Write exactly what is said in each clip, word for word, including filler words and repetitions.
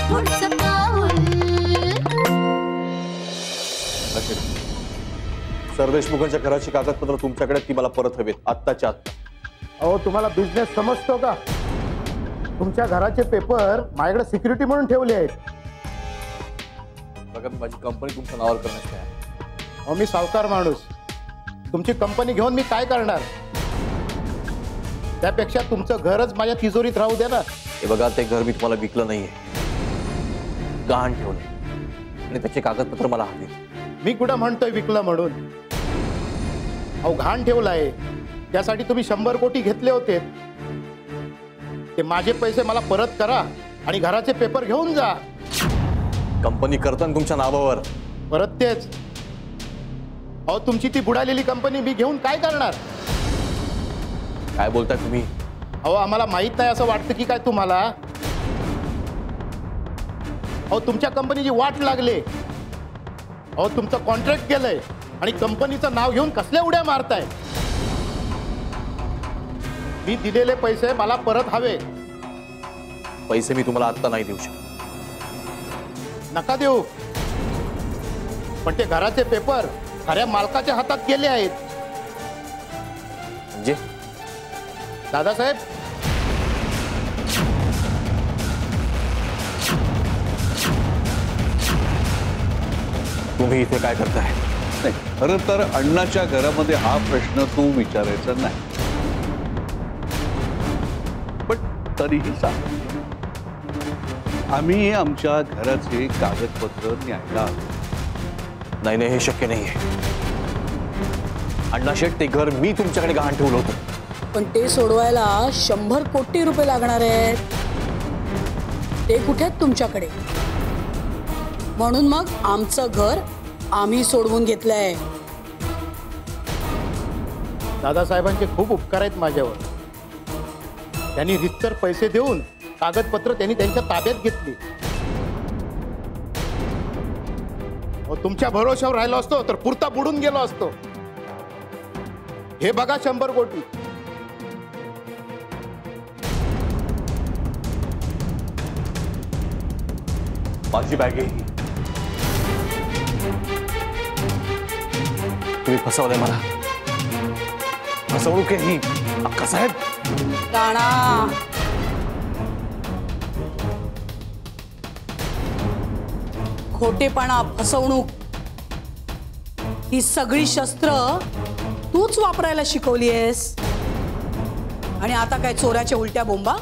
पुढचं पाऊल. सर देशमुखांच्या घराची कागदपत्र तुमच्याकडे, ती मला परत हवेत आत्ताच्या आत्ता. अहो तुम्हाला बिझनेस समजतो का? तुमच्या घराचे पेपर माझ्याकडे सिक्युरिटी म्हणून ठेवले आहेत. बघा, माझी कंपनी तुमच्या नावावर करण्यात नाही. अहो मी सावकार माणूस, तुमची कंपनी घेऊन मी काय करणार? त्यापेक्षा तुमचं घरच माझ्या तिजोरीत राहू द्या ना. हे बघा, ते घर मी तुम्हाला विकलं नाहीये, गहाण ठेवले आणि त्याचे कागदपत्र मला हवे. मी कुठं म्हणतोय विकलं म्हणून? अहो घाण ठेवलाय, त्यासाठी तुम्ही शंभर कोटी घेतले होते. ते माझे पैसे मला परत करा आणि घराचे पेपर घेऊन जा. कंपनी करताना तुमच्या नावावर. परत तेच. अहो तुमची ती बुडालेली कंपनी मी घेऊन काय करणार? काय बोलताय तुम्ही? अहो आम्हाला माहित नाही असं वाटतं की काय तुम्हाला? अहो तुमच्या कंपनीची वाट लागले. अहो तुमचं कॉन्ट्रॅक्ट केलंय आणि कंपनीचं नाव घेऊन कसल्या उड्या मारताय? मी दिलेले पैसे मला परत हवे. पैसे मी तुम्हाला आत्ता नाही देऊ शकत. नका देऊ, पण ते घराचे पेपर खऱ्या मालकाच्या हातात गेले आहेत. म्हणजे दादासाहेब, तुम्ही इथे काय करताय? नाही, खरं तर अण्णाच्या घरामध्ये हा प्रश्न तू विचारायचा नाही, पण तरीही सांग. आम्ही आमच्या घराचे कागदपत्र न्यायला आलो. नाही नाही, हे शक्य नाहीये. अण्णा शेठ, ते घर मी तुमच्याकडे गहाण ठेवलं होतं. पण ते सोडवायला शंभर कोटी रुपये लागणार आहेत. ते कुठे आहेत तुमच्याकडे? म्हणून मग आमचं घर आम्ही सोडवून घेतलंय. दादासाहेबांचे खूप उपकार आहेत माझ्यावर. त्यांनी रितसर पैसे देऊन कागदपत्र त्यांनी त्यांच्या ताब्यात घेतली. तुमच्या भरोशावर राहिलो असतो तर पुरता बुडून गेलो असतो. हे बघा शंभर कोटी. माझी बॅग आहे. तुम्ही फसवलंय मला. फसवणूक आहे ही. अक्का साहेब, राणा, खोटेपणा, फसवणूक ही सगळी शस्त्र तूच वापरायला शिकवलीयस. आणि आता काय चोराच्या उलट्या बोंबा?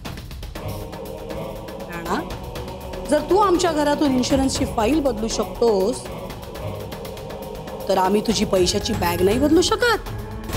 राणा, जर तू आमच्या घरातून इन्शुरन्सची फाईल बदलू शकतोस तर आम्ही तुझी पैशाची बॅग नाही बदलू शकत.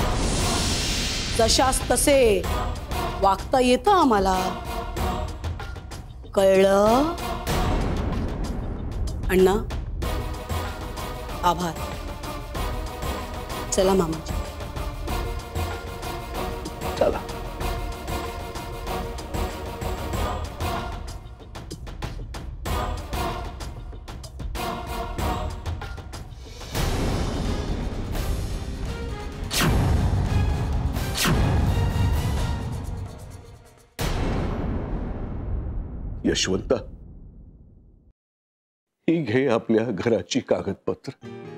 जशास तसे वागता येतं आम्हाला, कळलं? अण्णा, आभार. चला मामाजी. चला. यशवंता, ही घे आपल्या घराची कागदपत्र.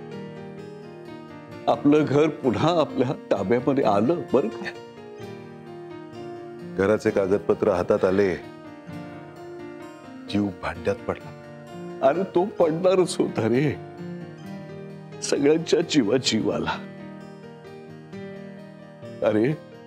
आपलं घर पुन्हा आपल्या ताब्यामध्ये आलं बरं का? घराचे कागदपत्र हातात आले, जीव भांड्यात पडला. अरे तो पडणारच होता रे. सगळ्यांच्या जीवा जीवाला. अरे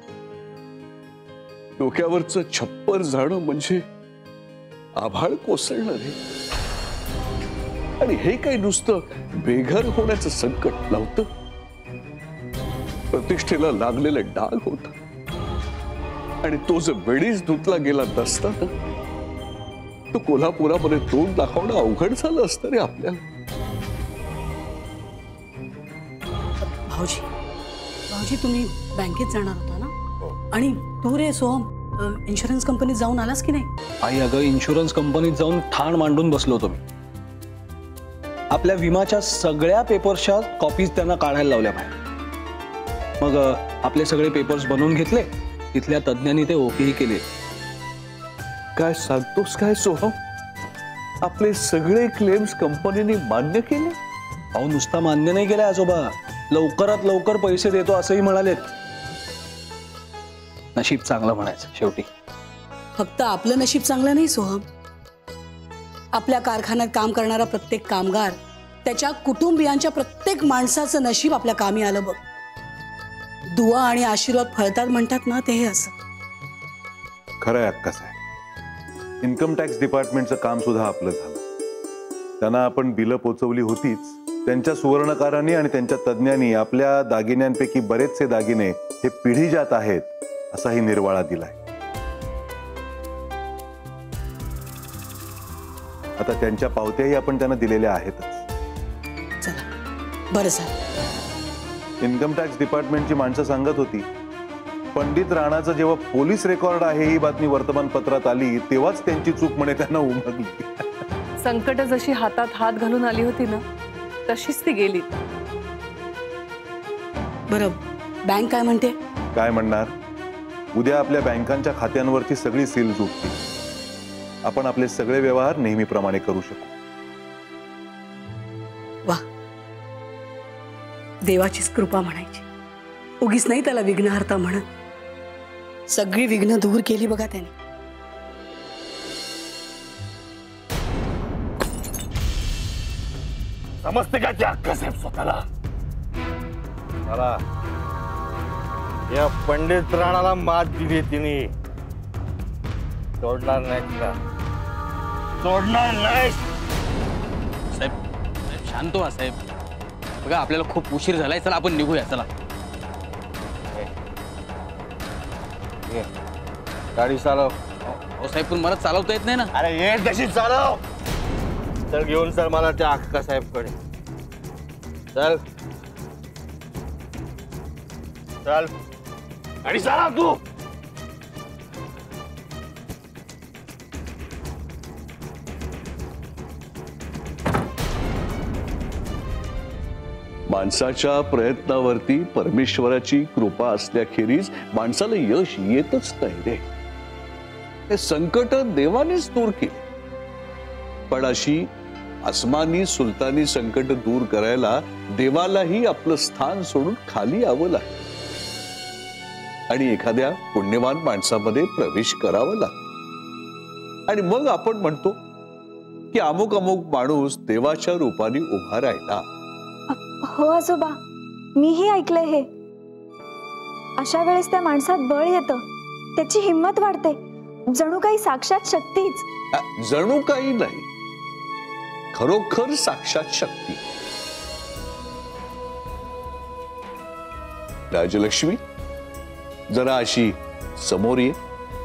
डोक्यावरचं छप्पर जाणं म्हणजे आभाळ कोसळणं रे. आणि हे काही नुसतं बेघर होण्याचं संकट नव्हतं, प्रतिष्ठेला लागलेलं डाग होता. आणि तो जर वेळीच धुतला गेला नसता तर तो कोल्हापुरामध्ये तोंड दाखवणं अवघड झालं असतं रे आपल्याला. भाऊजी, भाऊजी तुम्ही बँकेत जाणार होता ना? आणि तू रे सोहम, इन्शुरन्स कंपनीत जाऊन आलास की नाही? आई, अगं इन्शुरन्स कंपनीत जाऊन ठाण मांडून बसलो होतो मी. आपल्या विमाच्या सगळ्या पेपर्सच्या कॉपीज त्यांना काढायला लावल्या बाहेर. मग आपले सगळे पेपर्स बनवून घेतले. तिथल्या तज्ञांनी ते ओकेही केले. काय सांगतोस काय सोहम? आपले सगळे क्लेम्स कंपनीने मान्य केले. अहो नुसता मान्य नाही केलं आजोबा, लवकरात लवकर पैसे देतो असंही म्हणालेत. नशीब चांगलं म्हणायचं शेवटी. फक्त आपलं नशीब चांगलं नाही सोहम, आपल्या कारखान्यात काम करणारा प्रत्येक कामगार, त्याच्या कुटुंबियांच्या प्रत्येक माणसाचं नशीब आपल्या कामी आलं बघ. दुआ आणि आशीर्वाद फळतात म्हणतात ना, ते हे असं. खरं आहे अक्कासाहेब, इन्कम टॅक्स डिपार्टमेंटचं काम सुद्धा आपलं झालं. त्यांना आपण बिलं पोचवली होतीच. त्यांच्या सुवर्णकारांनी आणि त्यांच्या तज्ज्ञांनी आपल्या दागिन्यांपैकी बरेचसे दागिने हे पिढीजात आहेत असाही निर्वाळा दिलाय. आता त्यांच्या पावत्याही आपण त्यांना दिलेल्या आहेतच. चला बरं झालं. इन्कम टॅक्स डिपार्टमेंटची माणसं सांगत होती, पंडित राणाचं जेव्हा पोलीस रेकॉर्ड आहे ही बातमी वर्तमानपत्रात आली तेव्हाच त्यांची चूक म्हणे त्यांना उमगली. संकट जशी हातात हात घालून आली होती ना, तशीच ती गेली. बरं, बँक काय म्हणते? काय म्हणणार, उद्या आपल्या बँकांच्या खात्यांवरची सगळी सील तुटतील. आपण आपले सगळे व्यवहार नेहमीप्रमाणे करू शकू. वा, देवाचीच कृपा म्हणायची. उगीच नाही त्याला विघ्नहर्ता म्हणत. सगळी विघ्न दूर केली बघा त्याने. समजते का त्या अक्कासाहेब स्वतःला? मला या पंडित राणाला मात दिली तिने. सोडणार नाही तिला, सोडणार नाही. साहेब, साहेब शांत व्हा साहेब. बघा आपल्याला खूप उशीर झालाय, चला आपण निघूया. चला गाडी चालव. हो साहेब, पण मला चालवता येत नाही ना. अरे ये तशी चालव. चल घेऊन चल मला त्या अक्कासाहेब कडे. चल चल गाडी चालव तू. माणसाच्या प्रयत्नावरती परमेश्वराची कृपा असल्याखेरीज माणसाला यश येतच नाही रे. हे संकट देवानेच दूर केले, पण अशी आसमानी सुलतानी संकट दूर करायला देवालाही आपलं स्थान सोडून खाली यावं लागतं आणि एखाद्या पुण्यवान माणसामध्ये प्रवेश करावा लागतो. आणि मग आपण म्हणतो की अमुक अमुक माणूस देवाच्या रूपाने उभा राहिला. हो आजोबा, मीही ऐकलंय हे. अशा वेळेस त्या माणसात बळ येतं, त्याची हिंमत वाढते, जणू काही साक्षात शक्तीच. जणू काही नाही, खरोखर साक्षात शक्ती. राजलक्ष्मी, जरा अशी समोर ये.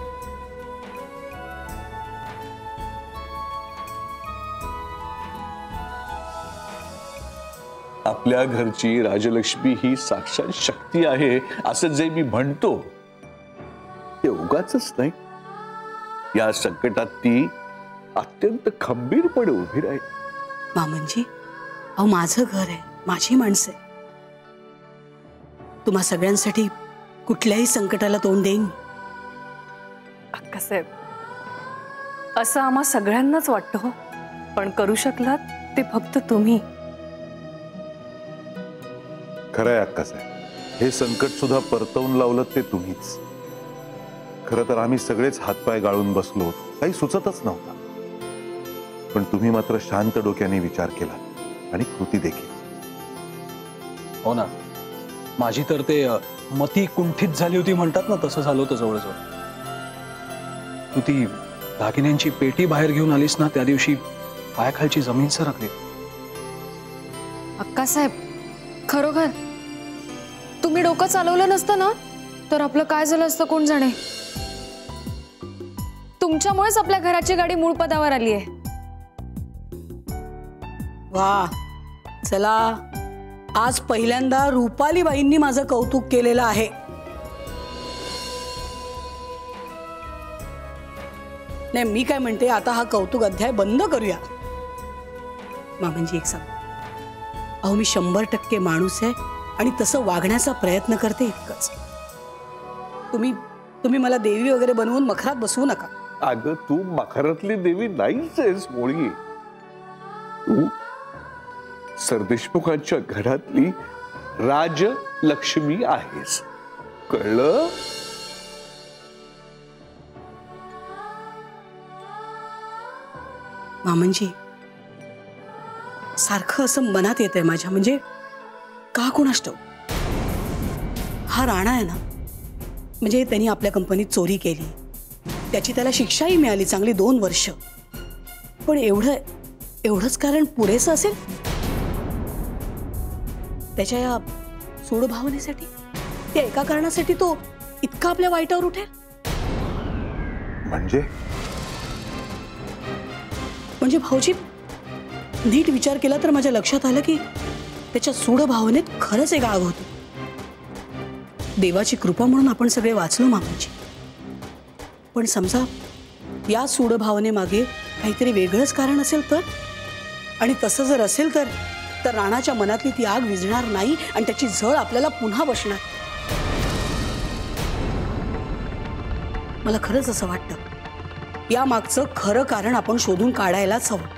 आपल्या घरची राजलक्ष्मी ही साक्षात शक्ती आहे असं जे मी म्हणतो ते उगाचच नाही. या संकटात ती अत्यंत खंबीरपणे उभी राहील. मामनजी, अहो माझं घर आहे, माझी माणसं आहे. तुम्हा सगळ्यांसाठी कुठल्याही संकटाला तोंड देईन. अक्कासाहेब, असं आम्हा सगळ्यांनाच वाटतं हो, पण करू शकलात ते फक्त तुम्ही. खरं आहे अक्कासाहेब, हे संकट सुद्धा परतवून लावलं ते तुम्हीच. खरं तर आम्ही सगळेच हातपाय गाळून बसलो होतो, काही सुचतच नव्हता. पण तुम्ही मात्र शांत डोक्याने विचार केला आणि कृती देखील. हो ना, माझी तर ते मती कुंठित झाली होती म्हणतात ना, तसं झालं होतं जवळजवळ. तू ती दागिन्यांची पेटी बाहेर घेऊन आलीस ना, त्या दिवशी पायाखालची जमीन सरकली. अक्कासाहेब, खरोखर तुम्ही डोकं चालवलं नसतं ना, तर आपलं काय झालं असतं कोण जाणे. तुमच्यामुळेच आपल्या घराची गाडी मूळ पदावर आली आहे. वा, चला, आज पहिल्यांदा रुपाली बाईंनी माझं कौतुक केलेलं आहे. नाही, मी काय म्हणते, आता हा कौतुक अध्याय बंद करूया. मामनजी एक सांग, अहो मी शंभर टक्के माणूस आहे आणि तसं वागण्याचा प्रयत्न करते, इतकंच. तुम्ही तुम्ही मला देवी वगैरे बनवून मखरात बसवू नका. अगं तू मखरातली देवी नाहीच आहेस मुळी. तू सरदेशमुखांच्या घरातली राजलक्ष्मी आहेस, कळलं? मामनजी, सारखं असं मनात येतंय माझ्या, म्हणजे का कोणास ठाऊक. हा राणा आहे ना, म्हणजे त्यांनी आपल्या कंपनीत चोरी केली, त्याची त्याला शिक्षाही मिळाली चांगली दोन वर्ष. पण एवढं एवढंच कारण पुरेसं असेल त्याच्या या सूड भावनेसाठी? त्या एका कारणासाठी तो इतका आपल्या वाईटावर उठेल? म्हणजे म्हणजे भाऊजी, नीट विचार केला तर माझ्या लक्षात आलं की त्याच्या सूड भावनेत खरंच एक आग होती. देवाची कृपा म्हणून आपण सगळे वाचलो मामांची, पण समजा या सूड भावने मागे काहीतरी वेगळंच कारण असेल तर? आणि तसं जर असेल तर तर राणाच्या मनातली ती आग विझणार नाही आणि त्याची झळ आपल्याला पुन्हा बसणार. मला खरंच असं वाटतं या मागचं खरं कारण आपण शोधून काढायलाच हवं.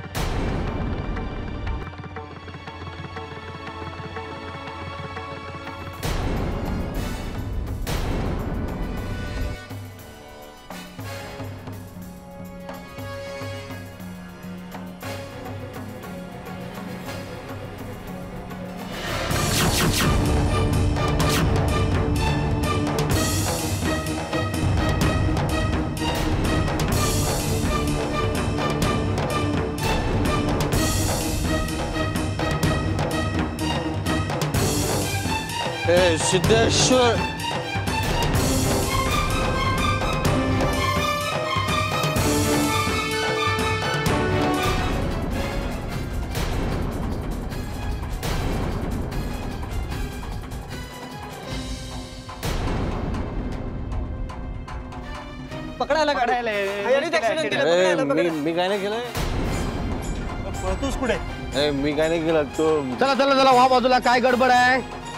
ए सिद्धेश्वर, पकडायला काढायला ए, मी मी काय नाही केलंय. तूच कुठे? ए, मी काय नाही केलं. तो चला चला चला वा बाजूला, काय गडबड आहे?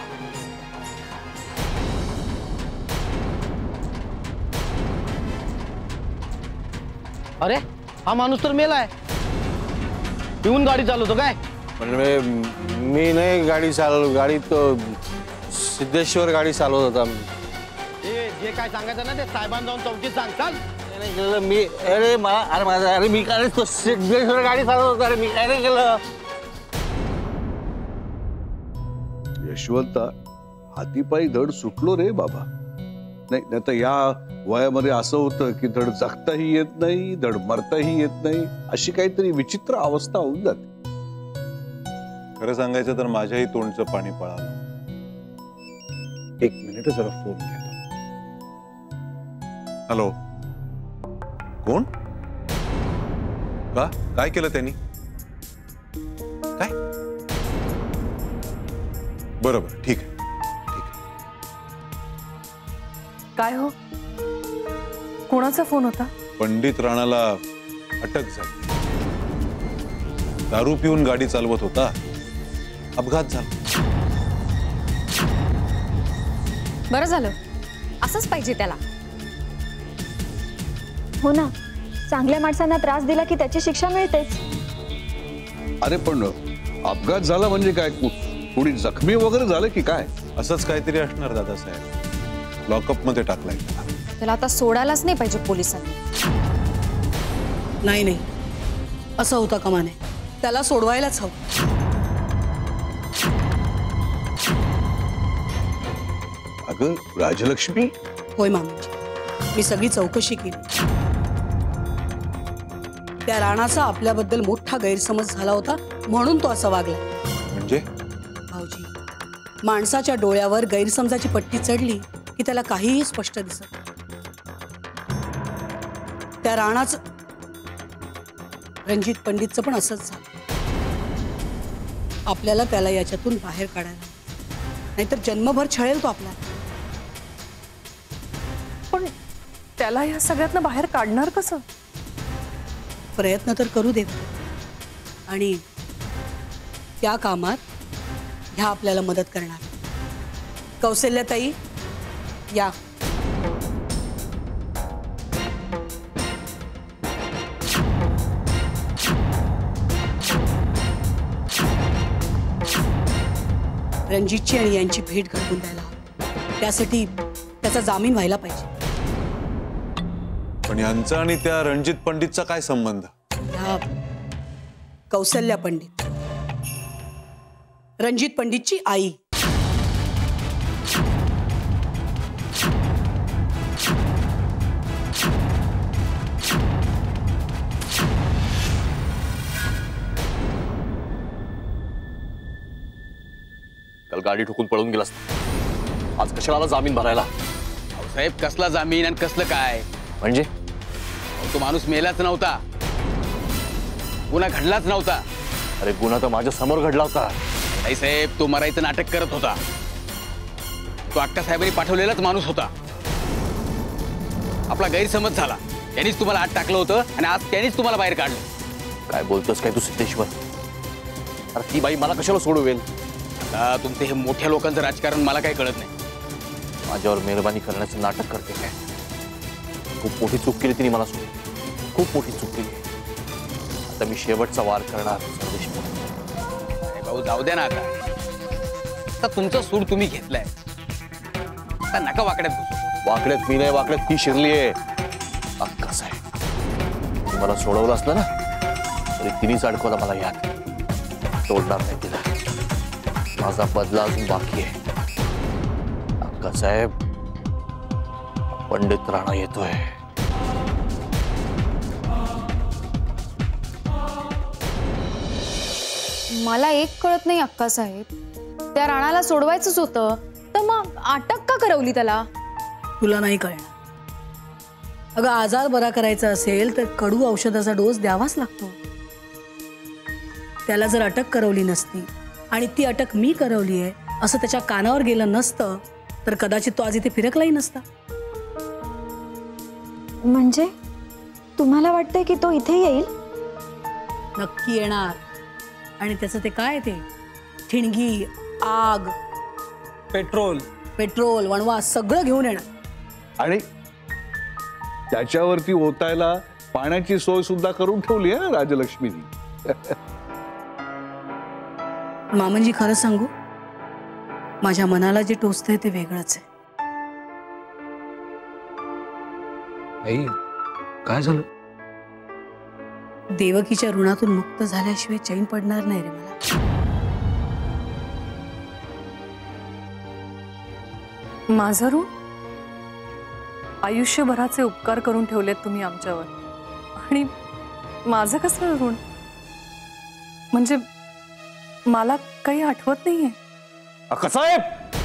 अरे हा माणूस तर मेलाय. पिऊन गाडी चालवतो काय? म्हणजे मी नाही गाडी चालवलो, गाडी तो सिद्धेश्वर गाडी चालवत होता. जे काय सांगायचं ना ते साहेबांना जाऊन चौकीत सांग. चाल. नाही केलं मी. अरे मला अरे माझा अरे मी काय तो सिद्धेश्वर गाडी चालवत होता. अरे मी काय नाही केलं. यशवंता, हातीपायी धड सुटलो रे बाबा. नाही नाही तर या वयामध्ये असं होतं की धड जगताही येत नाही, धड मरताही येत नाही, अशी काहीतरी विचित्र अवस्था होऊन जाते. खरं सांगायचं तर माझ्याही तोंडचं पाणी पळालं. एक मिनिट जरा फोन घेतो. हॅलो, कोण? का काय केलं त्यांनी? काय? बरोबर, ठीक आहे. काय हो, कोणाचा फोन होता? पंडित राणाला अटक झाली. दारू पिऊन गाडी चालवत होता, अपघात झाला. बरं झालं, असंच पाहिजे त्याला. हो ना, चांगल्या माणसांना त्रास दिला की त्याची शिक्षा मिळतेच. अरे पण अपघात झाला म्हणजे काय, कोणी जखमी वगैरे झालं की काय? असंच काहीतरी असणार दादासाहेब. लॉकअप मध्ये टाकलाय त्याला. त्याला आता सोडायलाच नाही पाहिजे पोलिसांनी. नाही नाही, असं होता कामा नये. त्याला सोडवायलाच हवं. अगं राजलक्ष्मी. होय मामाजी, मी सगळी चौकशी केली. त्या राणाचा आपल्याबद्दल मोठा गैरसमज झाला होता म्हणून तो असा वागला. म्हणजे भाऊजी, माणसाच्या डोळ्यावर गैरसमजाची पट्टी चढली की त्याला काहीही स्पष्ट दिसत. त्या राणाचं रणजित पंडितचं पण असंच झालं. आपल्याला त्याला याच्यातून बाहेर काढायला, नाहीतर जन्मभर छळेल तो आपल्याला. पण त्याला या सगळ्यातनं बाहेर काढणार कसं? प्रयत्न तर करू देत, आणि त्या कामात ह्या आपल्याला मदत करणार. कौशल्याताई या. रणजितची आणि यांची भेट घडवून द्यायला हवी. त्यासाठी त्याचा जामीन व्हायला पाहिजे. पण यांचा आणि त्या रणजित पंडितचा काय संबंध? ह्या कौसल्या पंडित, रणजित पंडितची आई. काल गाडी ठोकून पळून गेलास, आज कशाला आला जामीन भरायला? अहो साहेब, कसला जामीन आणि कसलं काय? म्हणजे अहो, तो माणूस मेलाच नव्हता, गुन्हा घडलाच नव्हता. अरे गुन्हा तर माझ्या समोर घडला होता. नाही साहेब, तो मरायचं नाटक करत होता. तो अक्का साहेबांनी पाठवलेलाच माणूस होता. आपला गैरसमज झाला, त्यांनीच तुम्हाला आत टाकलं होतं आणि आज त्यांनीच तुम्हाला बाहेर काढलं. काय बोलतोस काय तू सिद्धेश्वर? अरे ती बाई मला कशाला सोडवेल? आता तुमचे हे मोठ्या लोकांचं राजकारण मला काही कळत नाही. माझ्यावर मेहरबानी करण्याचं नाटक करते काय? खूप मोठी चूक केली तिने मला सोडून, खूप मोठी चूक केली. आता मी शेवटचा वार करणार संदेश. अरे भाऊ, जाऊ द्या ना आता. आता तुमचा सूड तुम्ही घेतलाय, आता नका वाकड्यात घुसू. वाकड्यात मी नाही, वाकड्यात ती शिरली आहे. अक्का साहेब, मला सोडवलं असलं ना तरी तिनेच अडकवलं मला यात. सोडणार नाही तिला. माझा बदला अजून बाकी आहे. अक्का साहेब, पंडित राणा येतोय. मला एक कळत नाही अक्का साहेब, त्या राणाला सोडवायचंच होतं तर मग अटक का करवली त्याला? तुला नाही कळणार. अगं, आजार बरा करायचा असेल तर कडू औषधाचा डोस द्यावाच लागतो. त्याला जर अटक करवली नसती आणि ती अटक मी करवली आहे असं त्याच्या कानावर गेलं नसतं तर कदाचित तो आज इथे फिरकलाही नसता. म्हणजे तुम्हाला वाटतंय की तो इथे येईल? नक्की येणार. आणि त्याचं ते काय ते ठिणगी, आग, पेट्रोल पेट्रोल, वणवा सगळं घेऊन येणार. आणि त्याच्यावरती ओतायला पाण्याची सोय सुद्धा करून ठेवली आहे ना राजलक्ष्मीनी. मामनजी, खरं सांगू, माझ्या मनाला जे टोचतंय ते वेगळंच आहे. आई, काय झालं? देवकीच्या ऋणातून मुक्त झाल्याशिवाय चैन पडणार नाही रे मला. माझं ऋण? आयुष्यभराचे उपकार करून ठेवलेत तुम्ही आमच्यावर, आणि माझं कसं ऋण? म्हणजे मला काही आठवत नाहीये. अक्का साहेब,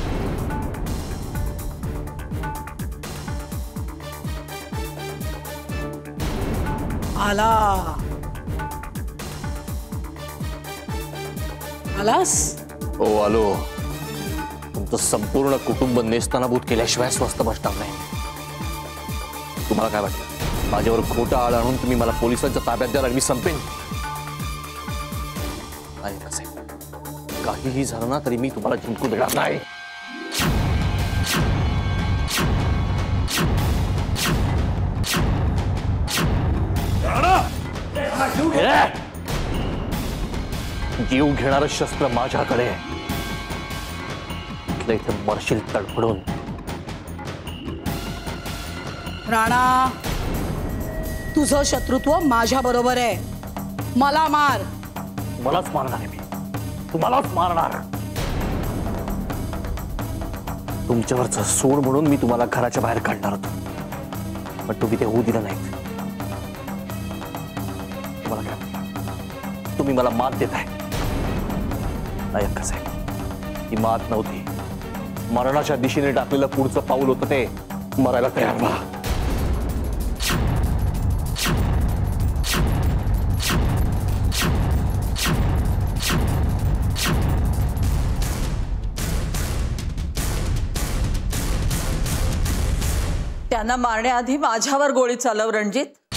आला आलास? हो आलो. तुमचं संपूर्ण कुटुंब नेस्तानाबूत केल्याशिवाय स्वस्त बसणार नाही. तुम्हाला काय वाटतं, माझ्यावर खोटा आळ आणून तुम्ही मला पोलिसांच्या ताब्यात द्याल आणि मी संपेन? नाही कसं आहे, काहीही झालं ना तरी मी तुम्हाला जिंकू देणार नाही. जीव घेणारं शस्त्र माझ्याकडे आहे. इथे मरशील तडफडून. राणा, तुझं शत्रुत्व माझ्या बरोबर आहे. मला मार. मलाच मारणार आहे मी, तुम्हालाच मारणार. तुमच्यावरचं सूड म्हणून मी तुम्हाला घराच्या बाहेर काढणार होतो, पण तुम्ही ते होऊ दिलं नाहीत. तुम्हाला काय, तुम्ही मला मात देताय? नाही अक्का साहेब, ही मात नव्हती. मरणाच्या दिशेने टाकलेलं पुढचं पाऊल होतं ते. मरायला तयार व्हा. त्यांना मारण्याआधी माझ्यावर गोळी चालव रणजित.